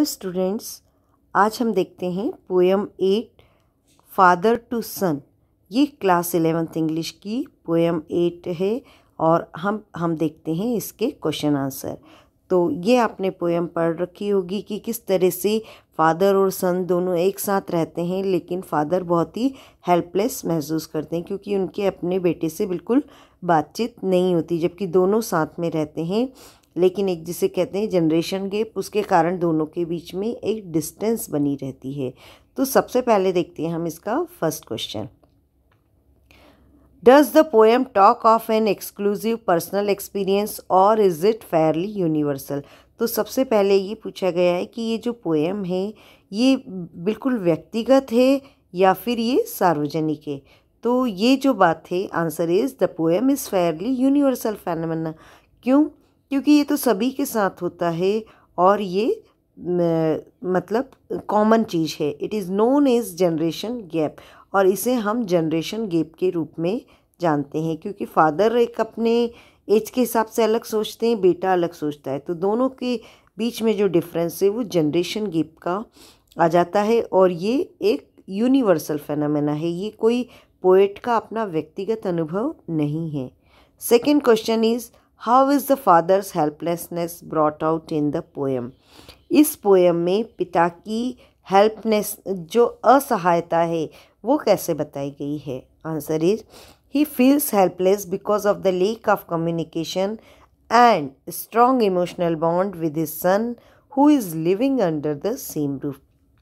Students, आज हम देखते हैं पोएम 8 फादर टू सन। ये क्लास 11th इंग्लिश की पोएम 8 है और हम देखते हैं इसके क्वेश्चन आंसर। तो ये आपने पोएम पढ़ रखी होगी कि किस तरह से फादर और सन दोनों एक साथ रहते हैं, लेकिन फादर बहुत ही हेल्पलेस महसूस करते हैं क्योंकि उनके अपने बेटे से बिल्कुल बातचीत नहीं होती, जबकि दोनों साथ में रहते हैं। लेकिन एक जिसे कहते हैं जनरेशन गैप, उसके कारण दोनों के बीच में एक डिस्टेंस बनी रहती है। तो सबसे पहले देखते हैं हम इसका first question. Does the poem talk of an exclusive personal experience और इज इट फेयरली यूनिवर्सल। तो सबसे पहले ये पूछा गया है कि ये जो पोएम है ये बिल्कुल व्यक्तिगत है या फिर ये सार्वजनिक है। तो ये जो बात है, answer is the poem is fairly universal phenomena. क्यों? क्योंकि ये तो सभी के साथ होता है और ये मतलब कॉमन चीज़ है। It is known as generation gap और इसे हम जनरेशन गैप के रूप में जानते हैं, क्योंकि फादर एक अपने एज के हिसाब से अलग सोचते हैं, बेटा अलग सोचता है, तो दोनों के बीच में जो डिफरेंस है वो जनरेशन गैप का आ जाता है और ये एक यूनिवर्सल फेनोमेना है। ये कोई पोएट का अपना व्यक्तिगत अनुभव नहीं है। Second question is how is the father's helplessness brought out in the poem. इस पोएम में पिता की हेल्पनेस, जो असहायता है, वो कैसे बताई गई है। Answer is he feels helpless because of the lack of communication and strong emotional bond with his son who is living under the same roof.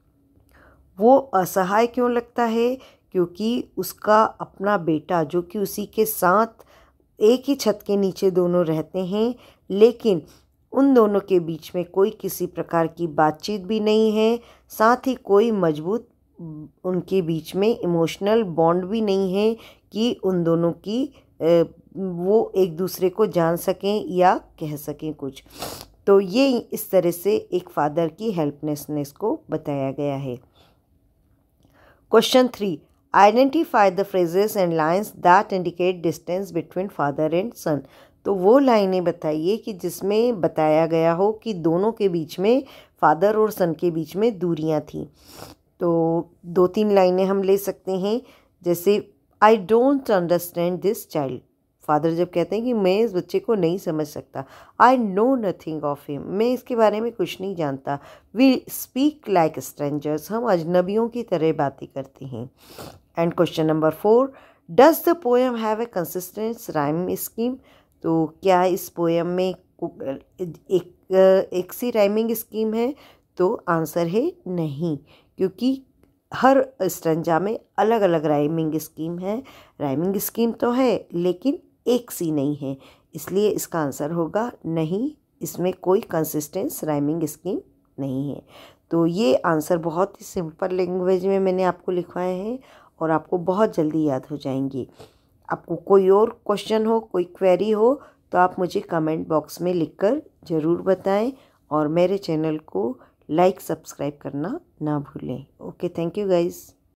वो असहाय क्यों लगता है? क्योंकि उसका अपना बेटा, जो कि उसी के साथ एक ही छत के नीचे दोनों रहते हैं, लेकिन उन दोनों के बीच में कोई किसी प्रकार की बातचीत भी नहीं है, साथ ही कोई मजबूत उनके बीच में इमोशनल बॉन्ड भी नहीं है कि उन दोनों की वो एक दूसरे को जान सकें या कह सकें कुछ। तो ये इस तरह से एक फादर की हेल्पलेसनेस को बताया गया है। Question 3, identify the phrases and lines that indicate distance between father and son. तो वो लाइनें बताइए कि जिसमें बताया गया हो कि दोनों के बीच में, फादर और सन के बीच में दूरियां थी। तो 2-3 लाइनें हम ले सकते हैं, जैसे I don't understand this child. Father जब कहते हैं कि मैं इस बच्चे को नहीं समझ सकता। I know nothing of him, मैं इसके बारे में कुछ नहीं जानता। वी स्पीक लाइक स्ट्रेंजर्स, हम अजनबियों की तरह बातें करते हैं। And question number 4, does the poem have a consistent rhyme scheme. तो क्या इस पोएम में एक सी राइमिंग स्कीम है? तो आंसर है नहीं, क्योंकि हर स्ट्रेंजा में अलग अलग राइमिंग स्कीम है। राइमिंग स्कीम तो है लेकिन एक सी नहीं है, इसलिए इसका आंसर होगा नहीं, इसमें कोई कंसिस्टेंस राइमिंग स्कीम नहीं है। तो ये आंसर बहुत ही सिंपल लैंग्वेज में मैंने आपको लिखवाए हैं और आपको बहुत जल्दी याद हो जाएंगे। आपको कोई और क्वेश्चन हो, कोई क्वेरी हो, तो आप मुझे कमेंट बॉक्स में लिखकर ज़रूर बताएं और मेरे चैनल को लाइक सब्सक्राइब करना ना भूलें। Okay, thank you guys.